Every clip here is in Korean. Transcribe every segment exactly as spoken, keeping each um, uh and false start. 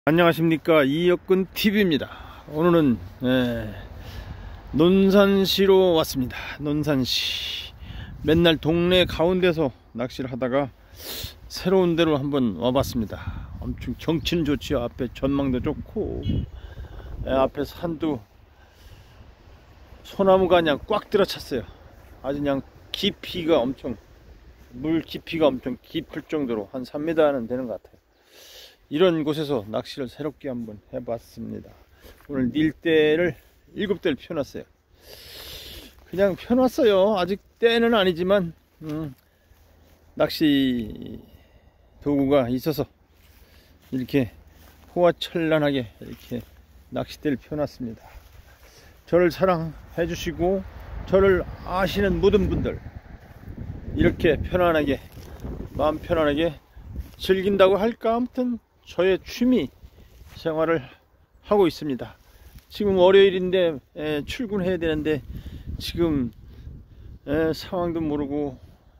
안녕하십니까, 이혁근 티비입니다. 오늘은 예, 논산시로 왔습니다. 논산시. 맨날 동네 가운데서 낚시를 하다가 새로운 데로 한번 와봤습니다. 엄청 경치는 좋지요. 앞에 전망도 좋고, 예, 앞에 산도 소나무가 그냥 꽉 들어찼어요. 아주 그냥 깊이가 엄청, 물 깊이가 엄청 깊을 정도로 한 삼 미터는 되는 것 같아요. 이런 곳에서 낚시를 새롭게 한번 해봤습니다. 오늘 닐대를 일곱 대를 펴놨어요. 그냥 펴놨어요. 아직 때는 아니지만 음, 낚시 도구가 있어서 이렇게 호화철란하게 이렇게 낚싯대를 펴놨습니다. 저를 사랑해 주시고 저를 아시는 모든 분들, 이렇게 편안하게, 마음 편안하게 즐긴다고 할까, 아무튼 저의 취미 생활을 하고 있습니다. 지금 월요일인데 에, 출근해야 되는데 지금 에, 상황도 모르고,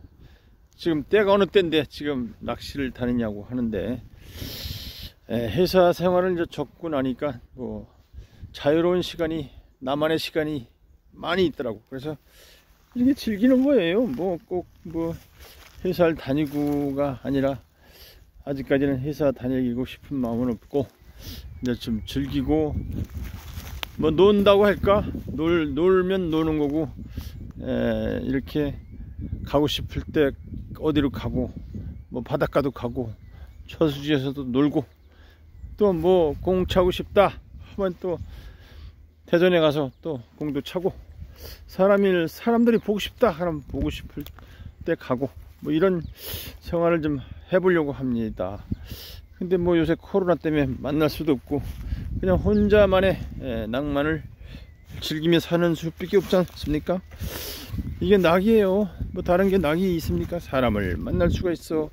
지금 때가 어느 때인데 지금 낚시를 다니냐고 하는데, 에, 회사 생활을 이제 접고 나니까 뭐 자유로운 시간이, 나만의 시간이 많이 있더라고. 그래서 이렇게 즐기는 거예요. 뭐 꼭 뭐 회사를 다니고가 아니라, 아직까지는 회사 다니고 싶은 마음은 없고, 이제 좀 즐기고, 뭐 논다고 할까? 놀, 놀면 노는 거고, 에, 이렇게 가고 싶을 때 어디로 가고, 뭐 바닷가도 가고, 저수지에서도 놀고, 또 뭐 공 차고 싶다 하면 또 대전에 가서 또 공도 차고, 사람이, 사람들이 보고 싶다 하면 보고 싶을 때 가고, 뭐 이런 생활을 좀 해보려고 합니다. 근데 뭐 요새 코로나 때문에 만날 수도 없고, 그냥 혼자만의 예, 낭만을 즐기며 사는 수밖에 없지 않습니까? 이게 낙이에요. 뭐 다른 게 낙이 있습니까? 사람을 만날 수가 있어,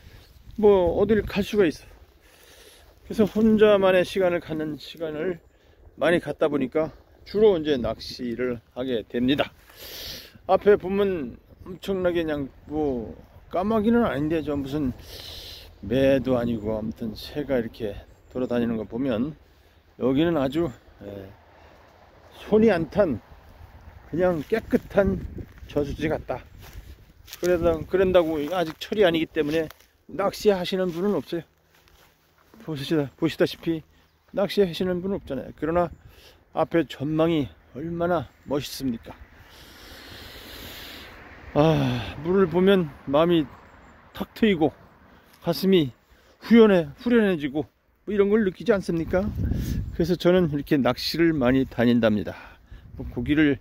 뭐 어딜 갈 수가 있어. 그래서 혼자만의 시간을 갖는 시간을 많이 갖다 보니까 주로 이제 낚시를 하게 됩니다. 앞에 보면 엄청나게 그냥 뭐 까마귀는 아닌데, 저 무슨 매도 아니고 아무튼 새가 이렇게 돌아다니는 거 보면 여기는 아주 예, 손이 안 탄 그냥 깨끗한 저수지 같다. 그러다, 그런다고 아직 철이 아니기 때문에 낚시 하시는 분은 없어요. 보시다, 보시다시피 낚시 하시는 분은 없잖아요. 그러나 앞에 전망이 얼마나 멋있습니까? 아, 물을 보면 마음이 탁 트이고 가슴이 후련해, 후련해지고 뭐 이런 걸 느끼지 않습니까? 그래서 저는 이렇게 낚시를 많이 다닌답니다. 뭐 고기를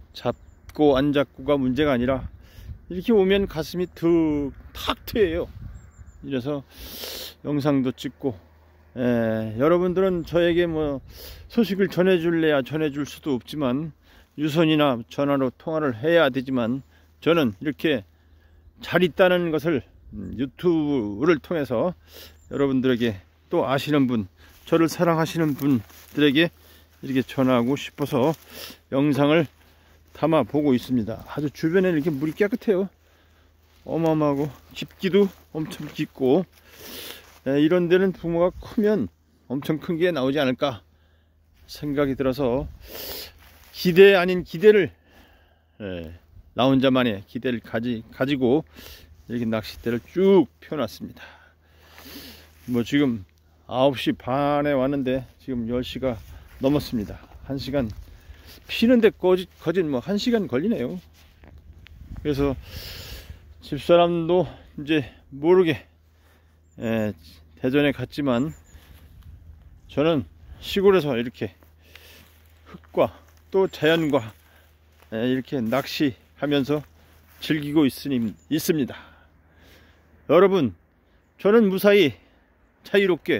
잡고 안 잡고가 문제가 아니라 이렇게 오면 가슴이 툭, 탁 트여요. 이래서 영상도 찍고, 에, 여러분들은 저에게 뭐 소식을 전해줄래야 전해줄 수도 없지만, 유선이나 전화로 통화를 해야 되지만, 저는 이렇게 잘 있다는 것을 유튜브를 통해서 여러분들에게, 또 아시는 분, 저를 사랑하시는 분들에게 이렇게 전하고 싶어서 영상을 담아 보고 있습니다. 아주 주변에 이렇게 물이 깨끗해요. 어마어마하고 깊기도 엄청 깊고, 에, 이런 데는 붕어가 크면 엄청 큰 게 나오지 않을까 생각이 들어서 기대 아닌 기대를, 에, 나 혼자만의 기대를 가지, 가지고 이렇게 낚싯대를 쭉 펴놨습니다. 뭐 지금 아홉 시 반에 왔는데 지금 열 시가 넘었습니다. 한 시간 피는데 거짓, 거짓 뭐 한 시간 걸리네요. 그래서 집사람도 이제 모르게 에, 대전에 갔지만, 저는 시골에서 이렇게 흙과 또 자연과 에, 이렇게 낚시 하면서 즐기고 있으니, 있습니다. 여러분, 저는 무사히 자유롭게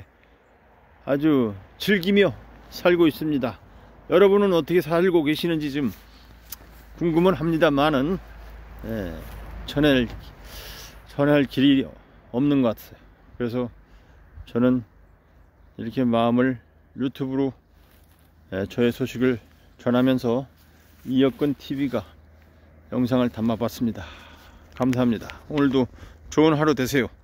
아주 즐기며 살고 있습니다. 여러분은 어떻게 살고 계시는지 좀 궁금은 합니다만은, 예, 전할, 전할 길이 없는 것 같아요. 그래서 저는 이렇게 마음을 유튜브로 예, 저의 소식을 전하면서 이혁근 티비가 영상을 담아봤습니다. 감사합니다. 오늘도 좋은 하루 되세요.